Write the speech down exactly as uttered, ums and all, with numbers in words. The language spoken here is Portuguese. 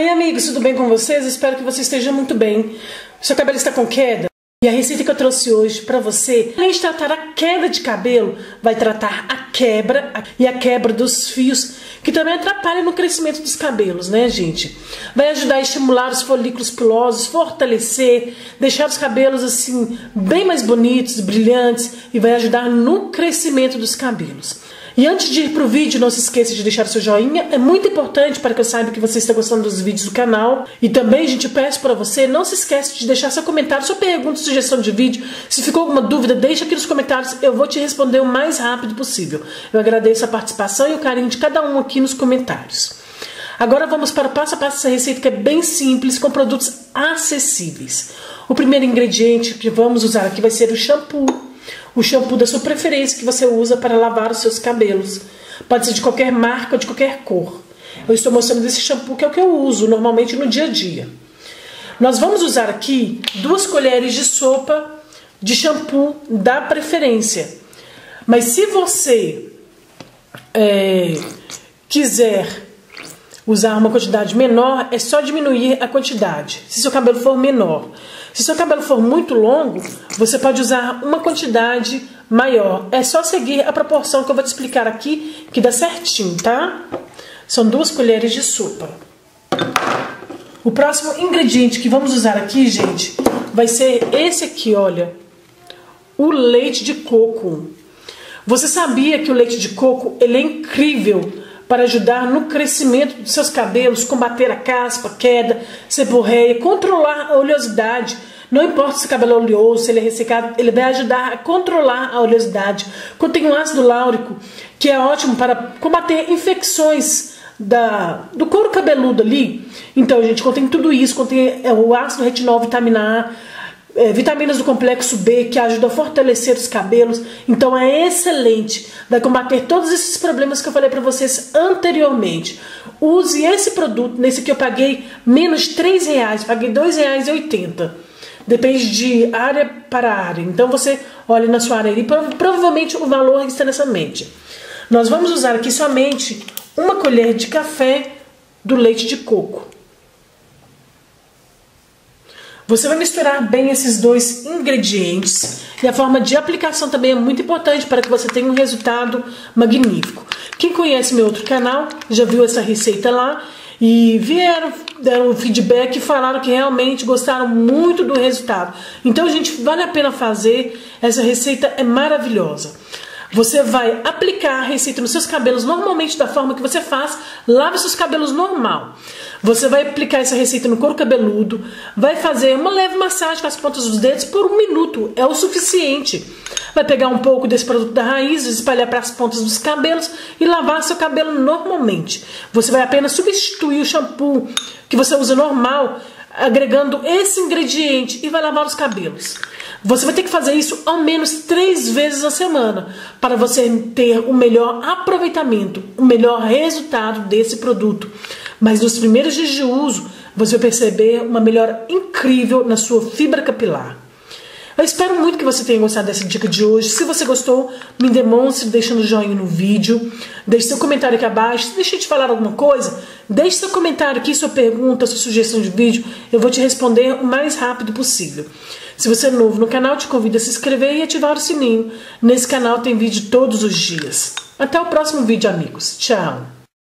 Oi amigos, tudo bem com vocês? Espero que você esteja muito bem. Seu cabelo está com queda? E a receita que eu trouxe hoje para você, além de tratar a queda de cabelo, vai tratar a quebra e a quebra dos fios, que também atrapalha no crescimento dos cabelos, né, gente? Vai ajudar a estimular os folículos pilosos, fortalecer, deixar os cabelos assim bem mais bonitos, brilhantes, e vai ajudar no crescimento dos cabelos. E antes de ir pro vídeo, não se esqueça de deixar o seu joinha, é muito importante para que eu saiba que você está gostando dos vídeos do canal. E também, gente, eu peço para você, não se esqueça de deixar seu comentário, sua pergunta, sugestão de vídeo. Se ficou alguma dúvida, deixa aqui nos comentários, eu vou te responder o mais rápido possível. Eu agradeço a participação e o carinho de cada um aqui nos comentários. Agora vamos para o passo a passo dessa receita, que é bem simples, com produtos acessíveis. O primeiro ingrediente que vamos usar aqui vai ser o shampoo. O shampoo da sua preferência que você usa para lavar os seus cabelos. Pode ser de qualquer marca ou de qualquer cor. Eu estou mostrando esse shampoo que é o que eu uso normalmente no dia a dia. Nós vamos usar aqui duas colheres de sopa de shampoo da preferência. Mas se você é, quiser usar uma quantidade menor, é só diminuir a quantidade, se seu cabelo for menor. Se seu cabelo for muito longo, você pode usar uma quantidade maior. É só seguir a proporção que eu vou te explicar aqui, que dá certinho, tá? São duas colheres de sopa. O próximo ingrediente que vamos usar aqui, gente, vai ser esse aqui, olha. O leite de coco. Você sabia que o leite de coco, ele é incrível para ajudar no crescimento dos seus cabelos, combater a caspa, queda, seborreia, controlar a oleosidade. Não importa se o cabelo é oleoso, se ele é ressecado, ele vai ajudar a controlar a oleosidade. Contém um ácido láurico, que é ótimo para combater infecções da, do couro cabeludo ali. Então, gente, contém tudo isso, contém o ácido retinol, vitamina A, É, vitaminas do complexo B, que ajudam a fortalecer os cabelos. Então é excelente, vai combater todos esses problemas que eu falei para vocês anteriormente. Use esse produto. Nesse aqui eu paguei menos de três reais, paguei dois reais e oitenta centavos. Depende de área para área. Então você olha na sua área e provavelmente o valor está nessa mente. Nós vamos usar aqui somente uma colher de café do leite de coco. Você vai misturar bem esses dois ingredientes, e a forma de aplicação também é muito importante para que você tenha um resultado magnífico. Quem conhece meu outro canal já viu essa receita lá e vieram, deram feedback e falaram que realmente gostaram muito do resultado. Então, gente, vale a pena fazer, essa receita é maravilhosa. Você vai aplicar a receita nos seus cabelos normalmente da forma que você faz, lave seus cabelos normal. Você vai aplicar essa receita no couro cabeludo, vai fazer uma leve massagem com as pontas dos dedos por um minuto, é o suficiente. Vai pegar um pouco desse produto da raiz, espalhar para as pontas dos cabelos e lavar seu cabelo normalmente. Você vai apenas substituir o shampoo que você usa normal, agregando esse ingrediente, e vai lavar os cabelos. Você vai ter que fazer isso ao menos três vezes na semana para você ter o melhor aproveitamento, o melhor resultado desse produto. Mas nos primeiros dias de uso, você vai perceber uma melhora incrível na sua fibra capilar. Eu espero muito que você tenha gostado dessa dica de hoje. Se você gostou, me demonstre deixando o joinha no vídeo. Deixe seu comentário aqui abaixo. Deixa eu te falar alguma coisa. Deixe seu comentário aqui, sua pergunta, sua sugestão de vídeo. Eu vou te responder o mais rápido possível. Se você é novo no canal, te convido a se inscrever e ativar o sininho. Nesse canal tem vídeo todos os dias. Até o próximo vídeo, amigos. Tchau!